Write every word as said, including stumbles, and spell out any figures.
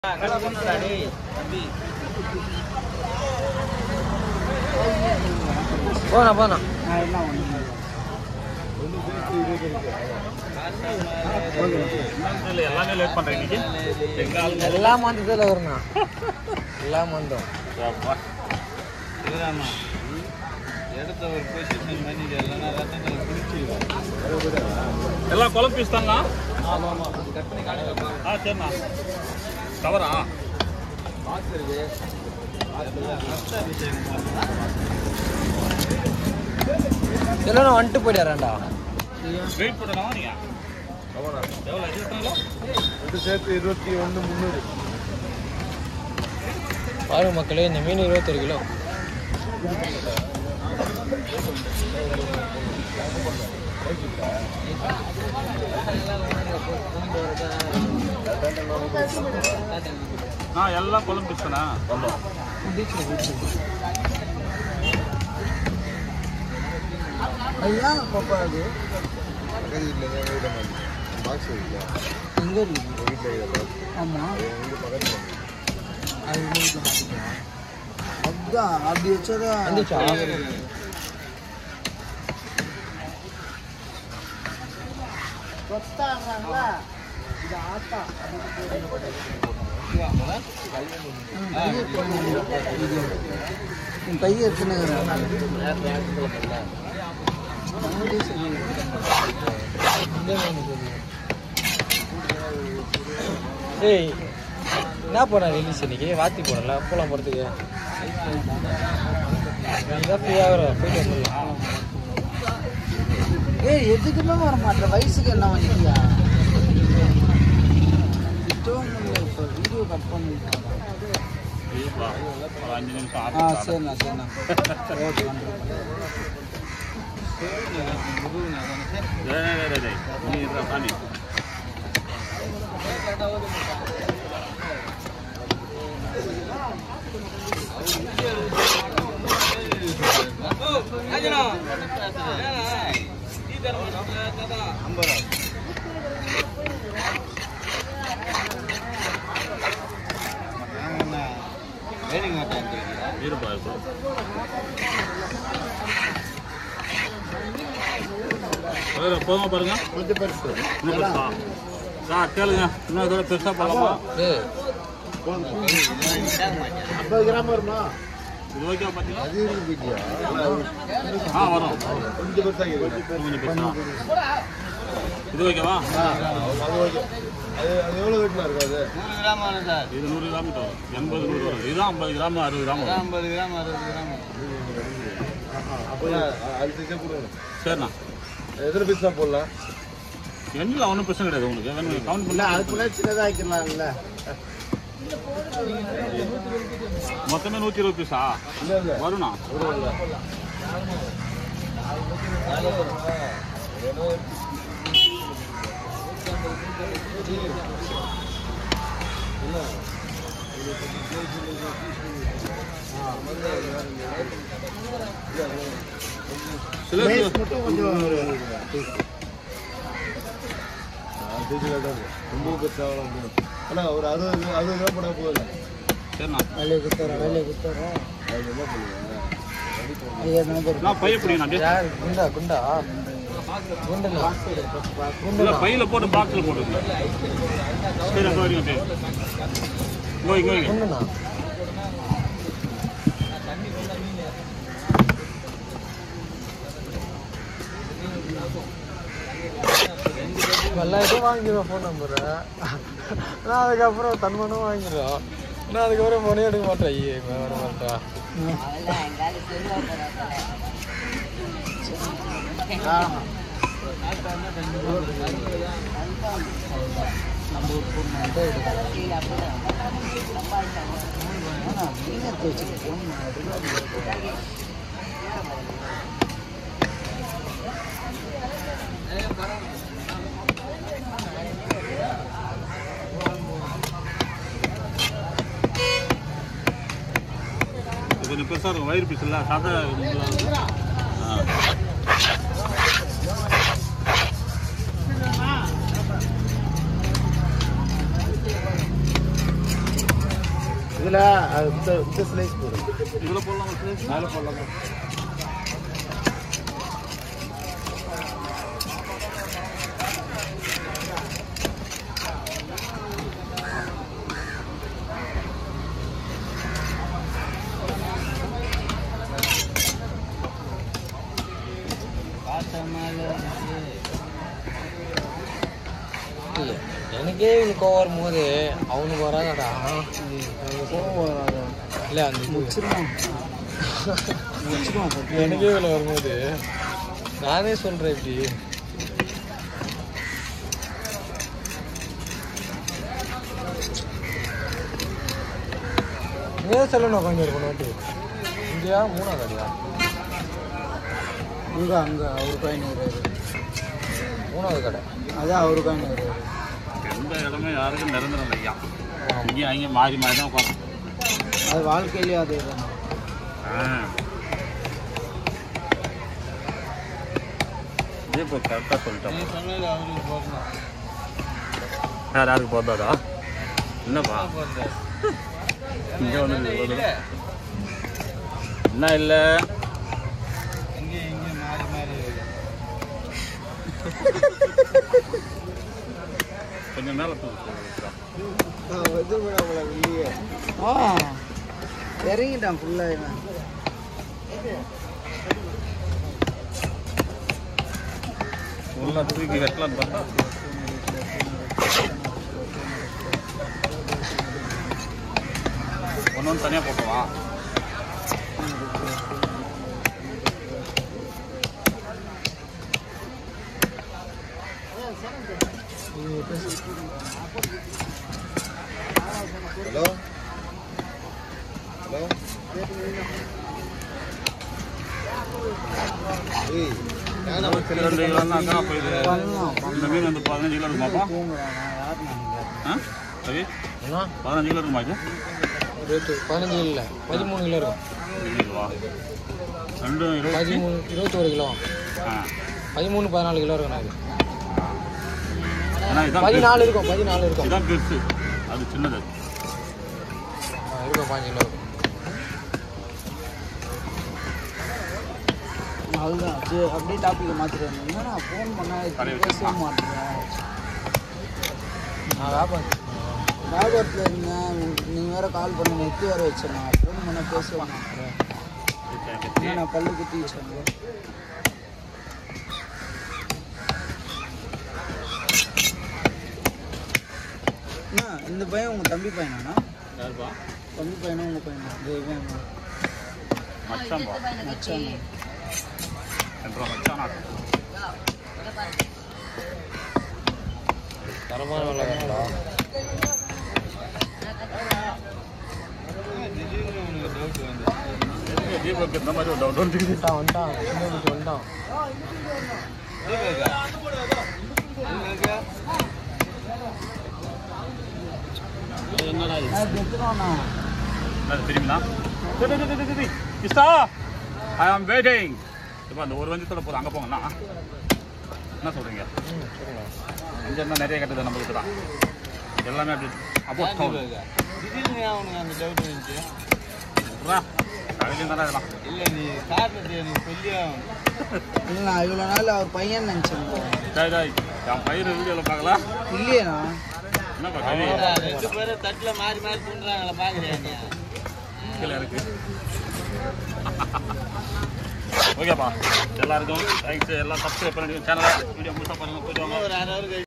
போனா போனா எல்லாமே லேட் பண்றேன் இன்னைக்கு. எல்லா மந்தத்துல வரும்ண்ணா, எல்லா மந்தம் எடுத்த ஒரு பொசிஷன் பண்ணி இல்லைன்னா ரத்தங்களை பிடிச்சிருவோம். எல்லாம் குழம்பு பீஸ் தாங்களா? ஆ சரிண்ணா. கவரா பாக்ஸ் இருக்கு. எல்லாம் வந்துட்டு போயிடாராண்டா. வெயிட் போட்டா நீங்க எவ்வளோ எவ்வளோ இது சேர்த்து இருபத்தி ஒன்று முந்நூறு. பாருங்க மக்களே, இந்த மீன் இருபத்தொரு கிலோ. நான் எல்லாம் குழம்பு பீஸ் தானே. ஐயா பாப்பா அது அப்படி வச்சதா வந்துச்சா? கையை எத்தனை ஏய் என்ன போனா ரிலீஸ் இன்னைக்கு? வாத்தி போடல போலாம் போகிறதுக்கு. இதான் ஃப்ரீயாக போயிட்டு வந்துடலாம். ஏய் எதுக்குமே வர மாட்டேன், வயசுக்கு என்ன பண்ணிக்கியா? இப்போ வீடியோ கட் பண்ணிருக்காங்க. அஞ்சு நிமிஷம். ஆ சரிண்ணா சரிண்ணா. ஓகே சாமி போதுமா பாருங்க. கொஞ்சம் பெருசு சார் கேளுங்க, இன்னும் இதோட பெருசாக போகலாமா? ஐம்பது கிராம் வருமா? இது ஓகே பார்த்தீங்களா? அது இருக்கு. ஆ வரும். கொஞ்சம் பெருசாக கொஞ்சம் பெருசா. இது ஓகேவா? அது ஓகே. அது அது எவ்வளோ வெயிட்னா இருக்கும்? அது நூறு கிராம் வரும் சார். இது நூறு கிராம் வரும். எண்பது நூறு வரும். இதுதான் ஐம்பது கிராம் அறுபது கிராம் வரும். ஐம்பது கிராம் அறுபது கிராம். அப்போ அது செஞ்சா கொடுங்க. சரிண்ணா. எத்தனை பீஸ் தான் போடலாம்? எண்ணில் ஒன்றும் பிரச்சனை கிடையாது. உங்களுக்கு வேணும் கவுண்ட் பண்ணல. அதுக்கு முன்னாடி சின்னதாக ஆக்கிடலாம்ல. மொத்தமே நூற்றி இருபது பீஸா இல்லை இல்லை வரும்ண்ணா. மட்டும் கொஞ்சம் ரொம்ப பெருசாக ஆனால் ஒரு அறுபது அறுபது கிராம் போனால் போதும். சரிண்ணா. வேலையை கொடுத்துறேன் வேலையை கொடுத்துறேன். அது என்ன பண்ணுவீங்க? நான் பைய பிடிக்கணும். யார் குண்டா குண்டா குண்டா இல்லை பையில போட்டு பாக்ஸில் போட்டுருங்க. சரி அங்கே வரீங்க. அப்படியே இங்கே இங்கே வைங்க. குண்டுண்ணா. எல்லாத்தையும் வாங்கிடுவோம் ஃபோன் நம்பரை. நான் அதுக்கப்புறம் தன்மனும் வாங்கிடுவோம். நான் அதுக்கப்புறம் ஃபோனே எடுக்க மாட்டேன். ஐயே வர மாட்டேன். கொஞ்சம் பெருசாக இருக்கும். வயிறு பீஸ் இல்லை சாதா. இதில் இந்த ஸ்லைஸ் போடும். இதில் போடலாமா ஸ்லைஸ்? மேலே போடலாமா? எனக்கே இவனுக்கு கோவம் போது அவனுக்கு வராதடா. கோவம் வராதா? இல்லை அந்த முடிச்சிருவான் முடிச்சிருவான். எனக்கே இவ்வளோ வரும்போது நானே சொல்கிறேன் இப்படி. இங்கே செல்லணும் உட்காந்து இருக்கணும். நோட்டு இங்கேயா மூணாவது அடியா? அங்கே அங்கே அவரு பதினோரு மூணாவது கடை. அதான் அவரு பதினோரு. எந்த இடமே யாருக்கும் நிரந்தரம் இல்லையா? இங்கேயும் அங்கே மாறி மாறி தான் உட்காந்து. அது வாழ்க்கையிலேயே அதே தான். இதே இப்போ கரெக்டாக சொல்லிட்டோம். சொன்னது அவருக்கு போடணும். யார் யாருக்கு போதாதா? என்னப்பா இங்கே வந்து என்ன இல்லை இங்கே இங்கே மாறி மாறி கொஞ்சம் மேலே இறங்கிட்டான் ஃபுல்லாக. ஃபுல்லாக தூக்கி வெட்டலான்னு பார்த்தா ஒன்று ஒன்று தனியாக போட்டுவா. ஹலோ ஹலோ ரெண்டு கிலோனாக்கா அப்போ இது இந்த மீன் வந்து பதினஞ்சு கிலோ இருக்குமாப்பா? ஆ ரவி பதினஞ்சு கிலோ இருக்குமா? இது ரேட்டு பதினஞ்சு கிலோ இல்லை, பதிமூணு கிலோ இருக்கும். கிலோவா? ரெண்டு பதிமூணு இருபத்தோரு கிலோ. ஆ பதிமூணு பதினாலு கிலோ இருக்கும். இது ஏன்னா இதான் பதினாலு இருக்கும். பதினாலு இருக்கும். இதான் பெருசு, அது சின்னது. இருக்கும் பாஞ்சு கிலோ இருக்கும். அதுதான் சரி. அப்படியே டாப்பிக்கை மாற்றிடுவேன். என்னன்னா ஃபோன் பண்ணால் பேசவே மாட்டேன். நான் வியாபாரம் வியாபாரத்தில் இருந்தேன். நீங்கள் வேறு கால் பண்ணி நெத்தி வேறு வச்சேன். நான் ஃபோன் பண்ண பேசவே மாட்டேன். ஏன்னா நான் பல்லு குத்தி வச்சேன். அண்ணா இந்த பையன் உங்கள் தம்பி பையனாண்ணா? யாருப்பா? தம்பி பையனா உங்கள் பையனா? இந்த இவன் மச்சான்பா. மச்சான் ரெண்டு மச்சானா தரமான விளையாடா. திடீர்னு உனக்கு டவுட் வந்து தீபக் இந்த மாதிரி ஒரு டவுட் வந்து வந்துட்டான் வந்துட்டான் சின்ன குட்டி வந்துட்டான். என்னடா இது? எடுத்துருவாண்ணா. தெரியுமா? கிஸ்டா ஐ ஆம் வெயிட்டிங். இப்போ அந்த ஒரு வஞ்சத்தோட போதும். அங்கே போங்கண்ணா. என்ன சொல்கிறீங்க? அங்கே இருந்தால் நிறைய கட்டுது நம்மளுக்கு தான். எல்லாமே அப்படி அப்போ திடீர்னு அவனுக்கு அந்த டவுட் வந்துச்சு. கடையிலையும் தானே இதெல்லாம். இல்லை நீ காரணத்தை எனக்கு சொல்லி ஆகணும். இல்லைண்ணா இவ்வளோ நாள் அவர் பையன் நினச்சேன். டாய் டாய் என் பயிர் வீடியோவில் பார்க்கலாம். இல்லையேண்ணா. என்னப்பா கவி ரெண்டு பேரும் தட்டில் மாறி மாறி தூண்டுறாங்களா பார்க்குறியா நீ? கீழே இருக்கு. ஓகேப்பா எல்லாருக்கும் தேங்க்ஸ். எல்லாம் சப்ஸ்கிரைப் பண்ணிடுங்க சேனலை. வீடியோ முழுசாக பாருங்கள். போயிட்டு வாங்க. ஒரு அரை ஹவர்